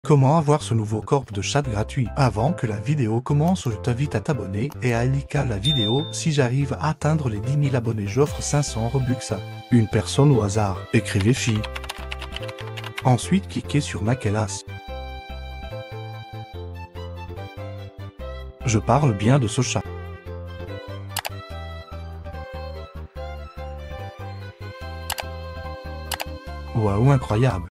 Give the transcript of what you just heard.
Comment avoir ce nouveau corps de chat gratuit? Avant que la vidéo commence, je t'invite à t'abonner et à liker la vidéo. Si j'arrive à atteindre les 10 000 abonnés, j'offre 500 Robux à une personne au hasard. Écrivez fille. Ensuite, cliquez sur Makelas. Je parle bien de ce chat. Waouh, incroyable.